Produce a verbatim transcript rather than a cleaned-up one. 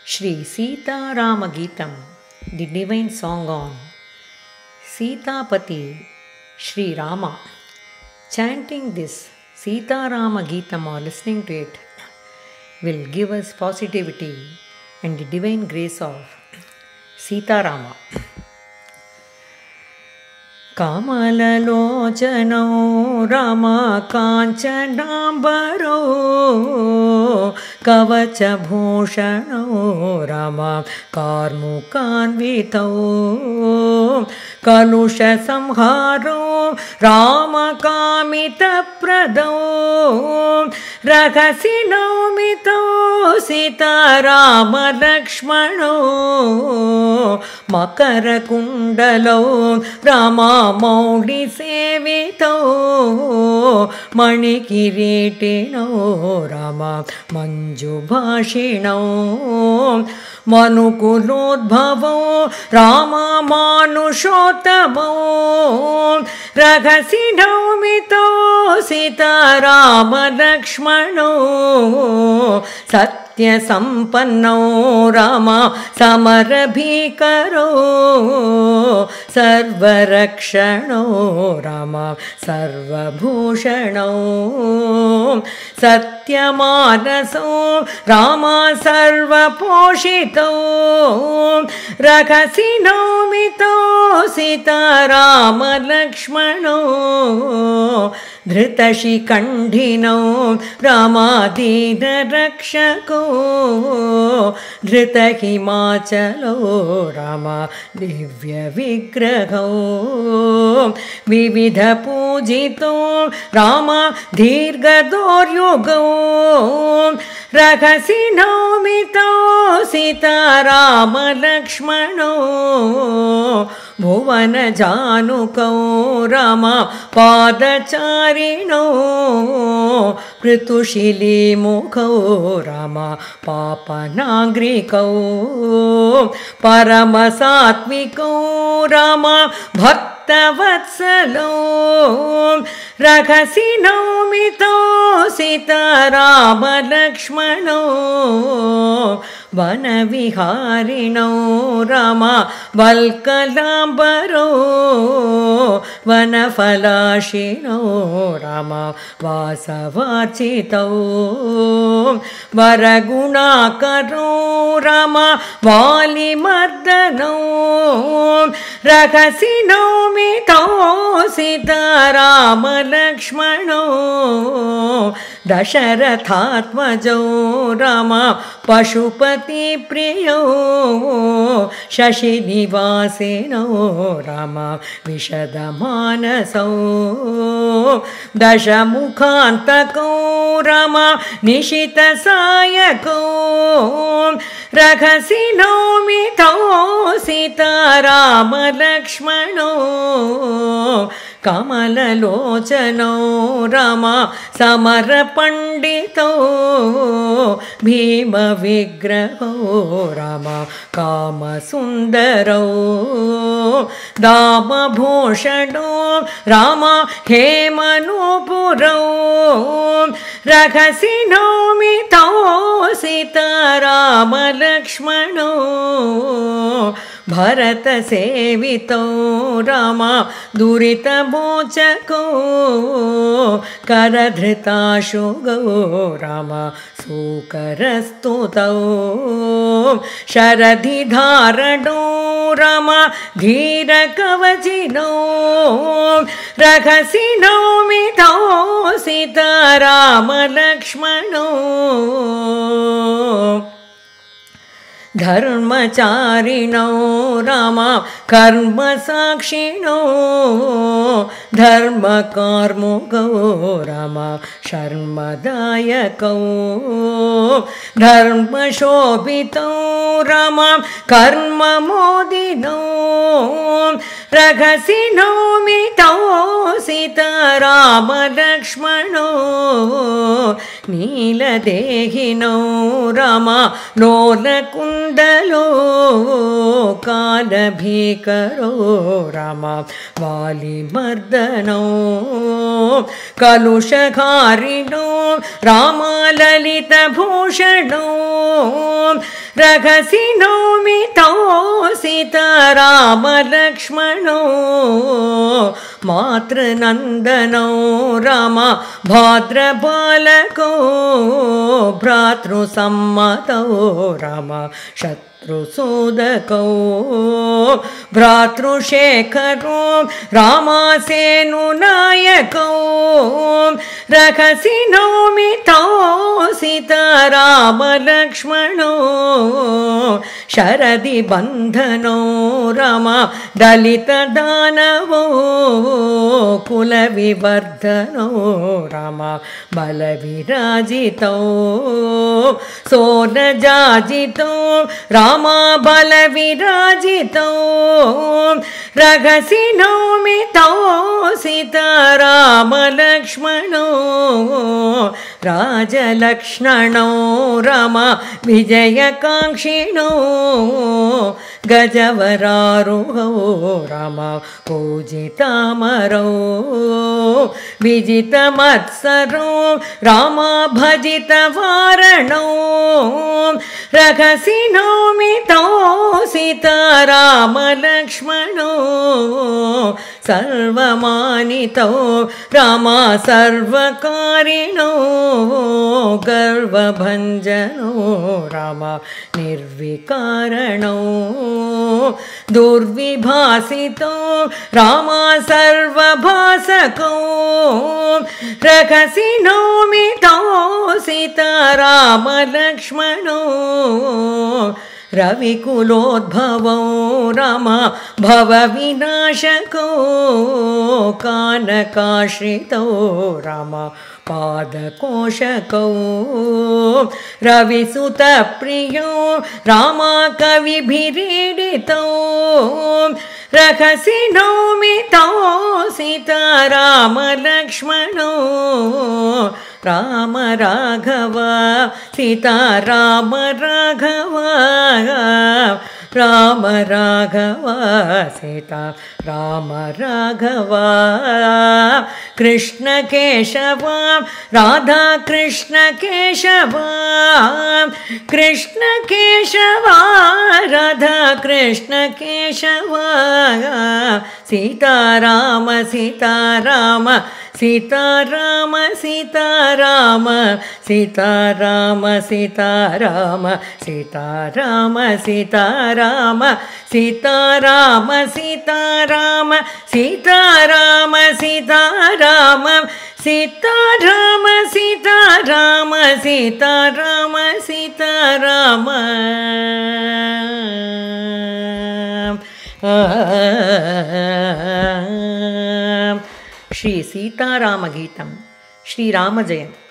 Shri Sita Rama Geetam, the divine song on Sita Pati Shri Rama. Chanting this Sita Rama Geetam or listening to it will give us positivity and the divine grace of Sita Rama. Kamalalochano Rama Kanchanambaro Kavachabhushano Rama Karmukanvito Kalusha Samharo Rama Kamita Prado Rakhasinamito Sita Rama Lakshmano Makara Kundalo Rama Maudi Sevito Mani Kiritino Rama Manju Bhashino Manukulodbhavo Rama Manushotamo Rakhasinamito Sita Rama Lakshmano Satya Sampanno Rama Samarabhikaro Sarvarakshano Rama Sarvabhushano Satyamanaso Rama Sarvaposhito Rakhasinamito Sita Rama Lakshmano Dhritashikandhino Rama Dina Rakshako Dhritahimachalo Rama Divya Vigraho Vividha Pujito Rama Dirga Doryogo Rakhasinamito Sita Rama Lakshmano Bhuvana Janukau Rama Padacharino Pritushili Mukhau Rama Papanagrikau Paramasatvikau Rama Bhaktavatsalo Rakhasinamito Sita Rama Lakshmano Vanaviharino Rama Valkalambaro Vanafalashino Rama Vasavachito Varagunakaro Rama Valimardano Rakhasinamito Sita Rama Lakshmano Dasharathatmajo Rama Pashupati Priyo Shashinivaseno Rama Vishadamanaso Dashamukhantako Rama Nishita Sayako Rakhasinamito Sita Rama Lakshmano Kamalalochano Rama Samarapandito Bhima Vigraho Rama Kama Sundaro Dama Bhoshano Rama Hemanupuro Rakhasinamito Sita Rama Lakshmano Bharata Sevito Rama Durita Mochako Karadhrita Shugo Rama Sukarastutao Sharadhi Dharano Rama Dhira Kavachino Rakhasinamito Sita Rama Lakshmano Dharmacharino Rama Karma Sakshino Dharma Karmuko Rama Sharmadayako Dharma Shobhito Rama Karma Modino Rakhasinamito Sita Rama Lakshmano Nila Dehino Rama Lola Kundalo Kala Bhikaro Rama Vali Mardano Kalushakharino Rama Lalita Bhushano रहसि नौमि तौ सीतारामलक्ष्मणौ मातृनन्दनौ राम भाद्रबालकौ भ्रातृसम्मतौ राम शत्रुसूदकौ भ्रातृशेखरो रामसेनुनायकौ रहसि नौमि तौ सीतारामलक्ष्मणौ शरदि बन्धनौ राम दलितदानवौ कुलविवर्धनौ राम बलविराजितौ सोलजाजितौ राम बलविराजितौ रहसि नौमि तौ सीतारामलक्ष्मणौ राजलक्ष्मणौ राम विजयकाङ्क्षिणौ गजवरारुहौ राम पूजितामरौ विजितमत्सरौ राम भजितवारणौ रहसि नौमि तौ सीतारामलक्ष्मणौ सर्वमानितौ राम सर्वकारिणौ गर्वभञ्जनौ राम निर्विकारणौ दुर्विभासितौ राम सर्वभासकौ रहसि नौमि तौ सीतारामलक्ष्मणौ रविकुलोद्भवौ राम भवविनाशकौ कानकाश्रितौ राम पादकोशकौ रविसुतप्रियो राम कविभिरीडितौ रहसि नौमि तौ सीतारामलक्ष्मणौ राम राघव सीताराम राघव राम राघव सीता राम राघव कृष्ण केशव राधा कृष्ण केशव कृष्ण केशव राधा कृष्ण केशव सीताराम सीताराम सीताराम सीताराम सीताराम सीताराम सीताराम सीताराम सीताराम सीताराम सीताराम सीताराम सीताराम सीताराम सीताराम सीताराम श्री सीताराम गीतम श्री राम जयं।